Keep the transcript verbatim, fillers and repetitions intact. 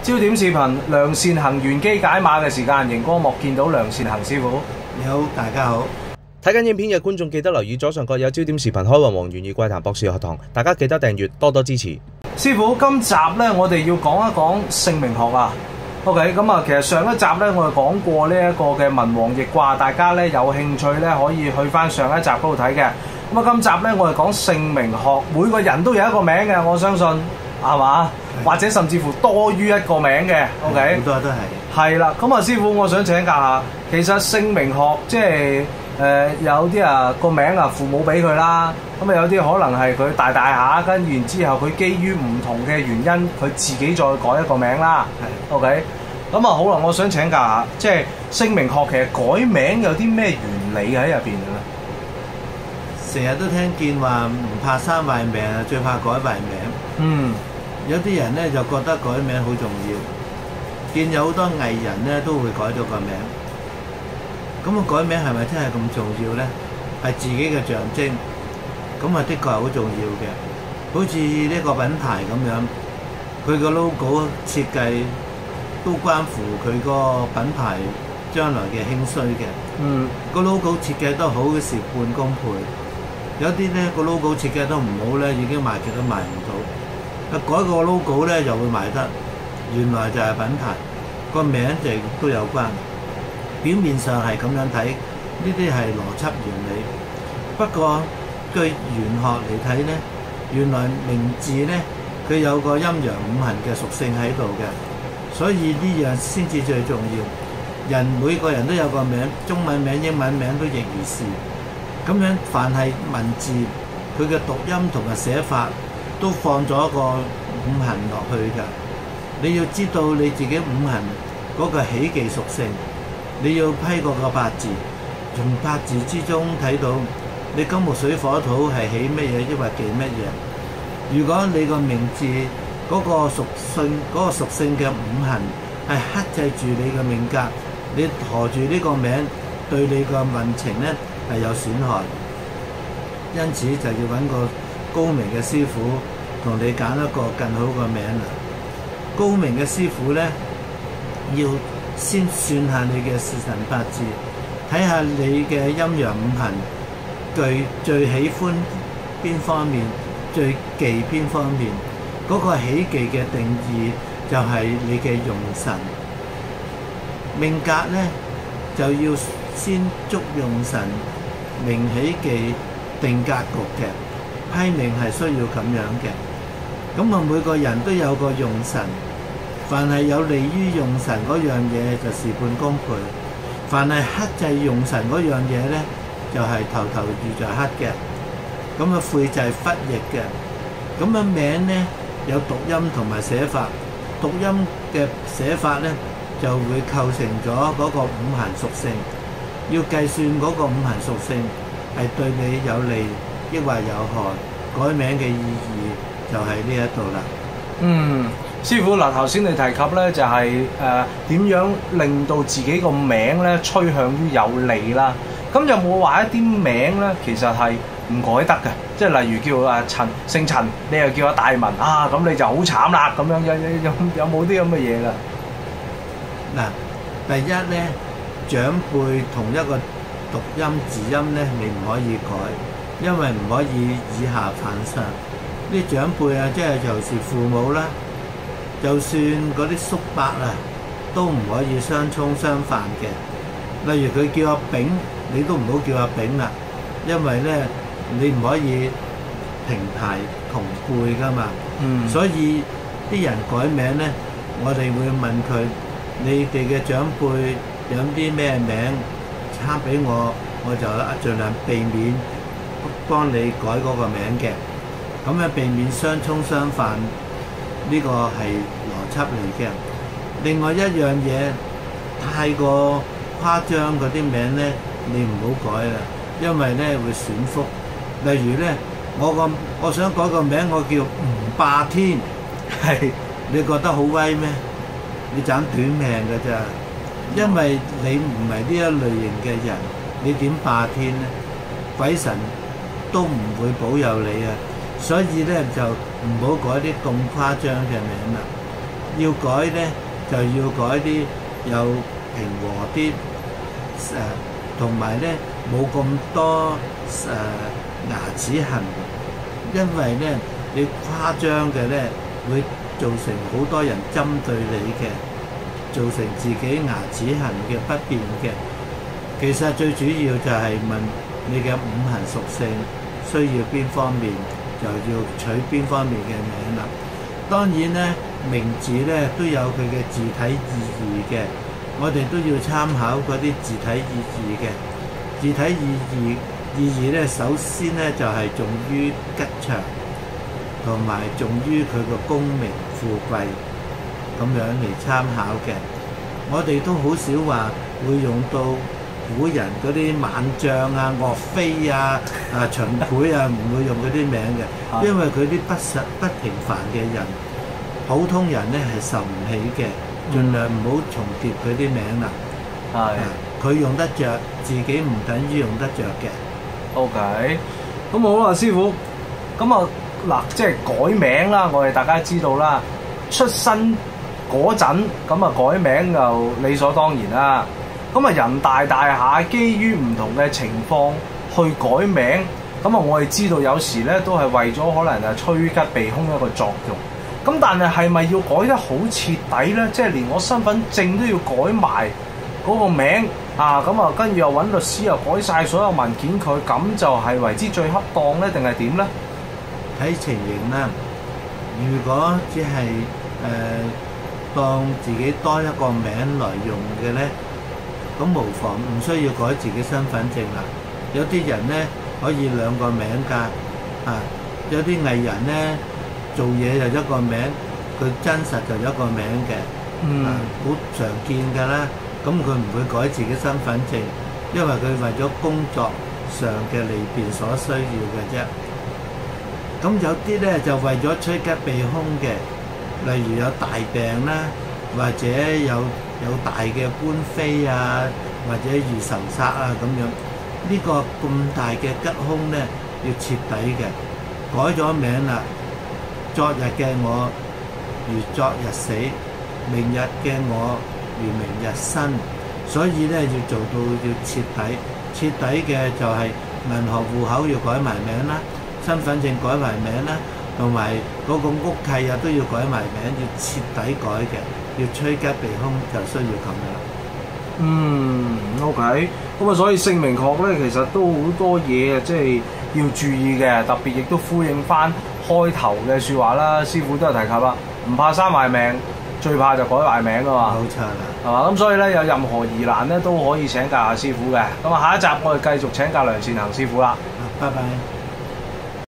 焦點視頻梁善衡玄機解碼嘅時間，熒光幕見到梁善衡師傅。 你好，大家好。 睇緊影片嘅觀眾記得留意左上角有焦點視頻開運王玄易怪談博士學堂，大家記得訂閱，多多支持。 師傅，今集咧我哋要講一講姓名學啊。OK， 咁啊，其實上一集咧我哋講過呢一個嘅文王易卦，大家咧有興趣咧可以去翻上一集嗰度睇嘅。咁啊，今集咧我哋講姓名學，每個人都有一個名嘅，我相信係嘛？或者甚至乎多於一個名嘅。OK， 好多都係。係啦，咁啊，師傅，我想請教下，其實姓名學即係誒、呃、有啲啊個名啊父母俾佢啦，咁啊有啲可能係佢大大下，跟然之後佢基於唔同嘅原因，佢自己再改一個名啦。係 OK， 咁啊好啦，我想請教下，即係姓名學其實改名有啲咩原理喺入邊嘅咧？ 成日都聽見話唔怕生壞命啊，最怕改壞名。嗯，有啲人咧就覺得改名好重要，見有好多藝人咧都會改咗個名。咁啊，改名係咪真係咁重要咧？係自己嘅象徵，咁啊的確係好重要嘅。好似呢個品牌咁樣，佢個 logo 設計都關乎佢個品牌將來嘅興衰嘅。嗯，個 logo 設計得好嘅事半功倍。有啲咧個 logo 設計得唔好咧，已經賣極都賣唔到。啊，改個 logo 咧就會賣得，原來就係品牌個名就都有關。表面上係咁樣睇，呢啲係邏輯原理。不過據玄學嚟睇咧，原來名字咧佢有個陰陽五行嘅屬性喺度嘅，所以呢樣先至最重要。人每個人都有個名，中文名、英文名都亦如是。咁樣凡係文字，佢嘅讀音同埋寫法都放咗個五行落去㗎。你要知道你自己五行嗰個喜忌屬性，你要批過個八字，從八字之中睇到你金木水火土係喜乜嘢，抑或忌乜嘢。如果你個名字嗰個屬性嗰個屬性嘅五行係克制住你嘅命格，你馱住呢個名對你個運程咧係有損害，因此就要揾個高明嘅師傅同你揀一個更好嘅名啦。高明嘅師傅咧，要先算下你嘅時辰八字，睇下你嘅陰陽五行最最喜歡邊方面，最忌邊方面。嗰個喜忌嘅定義就係你嘅用神。命格咧就要先捉用神，明喜忌定格局嘅批命係需要咁樣嘅。咁啊，每個人都有個用神，凡係有利於用神嗰樣嘢就事半功倍，凡係克制用神嗰樣嘢咧就係、是、頭頭遇着克嘅。咁啊，晦就係忽逆嘅。咁啊，名咧有讀音同埋寫法，讀音嘅寫法咧就會構成咗嗰個五行屬性。要計算嗰個五行屬性係對你有利抑或有害，改名嘅意義就喺呢一度啦。 嗯，師傅嗱，頭先你提及咧就係誒點樣令到自己個名咧趨向於有利啦。咁有冇話一啲名咧其實係唔改得嘅？即係例如叫啊陳姓陳，你又叫阿大文啊，咁你就好慘啦咁樣，有有有冇啲咁嘅嘢㗎？ 嗱，第一咧。長輩同一個讀音字音咧，你唔可以改，因為唔可以以下犯上。啲長輩啊，即係就是父母啦，就算嗰啲叔伯啊，都唔可以相沖相犯嘅。例如佢叫阿丙，你都唔好叫阿丙啦，因為咧你唔可以平排同輩噶嘛。嗯。所以啲人改名咧，我哋會問佢：你哋嘅長輩有啲咩名差俾我，我就盡量避免幫你改嗰個名嘅。咁樣避免相沖相犯，呢個係邏輯嚟嘅。另外一樣嘢，太過誇張嗰啲名咧，你唔好改啦，因為咧會損福。例如咧，我個我想改個名，我叫吳霸天，係你覺得好威咩？你斬短命㗎咋？因為你唔係呢一類型嘅人，你點霸天咧？鬼神都唔會保佑你啊！所以咧就唔好改啲咁誇張嘅名啦。 要改咧就要改啲有平和啲誒，同埋咧冇咁多誒、呃、牙齒痕，因為咧你誇張嘅咧會造成好多人針對你嘅，造成自己牙齒痕嘅不便嘅。其實最主要就係問你嘅五行屬性需要邊方面，就要取邊方面嘅名啦。當然咧，名字咧都有佢嘅字體意義嘅，我哋都要參考嗰啲字體意義嘅。字體意義意義咧，首先咧就係重於吉祥，同埋重於佢個功名富貴咁樣嚟參考嘅。我哋都好少話會用到古人嗰啲猛將啊、岳飛啊、啊秦檜啊，唔會用嗰啲名嘅，因為佢啲不實不平凡嘅人，普通人咧係受唔起嘅，盡量唔好重疊佢啲名啦。係，佢用得着，自己唔等於用得着嘅。 OK，咁好啦，師傅，咁啊嗱，即係改名啦，我哋大家知道啦，出生嗰陣咁啊改名就理所當然啦。咁啊人大大下，基於唔同嘅情況去改名，咁啊我哋知道有時咧都係為咗可能係趨吉避凶一個作用。咁但係係咪要改得好徹底咧？即係連我身份證都要改埋嗰個名啊！咁啊跟住又揾律師又改晒所有文件佢，咁就係為之最恰當咧，定係點咧？ 睇情形啦。如果只係誒、呃、當自己多一個名來用嘅咧，咁無妨，唔需要改自己身份證啦。有啲人咧可以兩個名㗎，啊，有啲藝人咧做嘢就一個名，佢真實就一個名嘅，嗯，好常見㗎啦。咁佢唔會改自己身份證，因為佢為咗工作上嘅利便所需要嘅啫。咁有啲咧就為咗趨吉避凶嘅，例如有大病啦，或者有有大嘅官非啊，或者遇仇殺啊咁樣。呢個咁大嘅吉凶咧，要徹底嘅。改咗名啦，昨日嘅我如昨日死，明日嘅我如明日生，所以咧要做到要徹底。徹底嘅就係銀行戶口要改埋名啦，身份證改埋名啦，同埋嗰個屋契啊都要改埋名，要徹底改嘅，要趨吉避凶就需要咁樣。 嗯 ，OK，咁啊，所以姓名學咧其實都好多嘢啊，即係要注意嘅，特別亦都呼應翻開頭嘅説話啦。師傅都有提及啦，唔怕生壞命，最怕就改壞名啊嘛。 冇錯啦， 係嘛？咁所以咧有任何疑難咧都可以請教下師傅嘅。咁啊，下一集我哋繼續請教梁善衡師傅啦。 拜拜。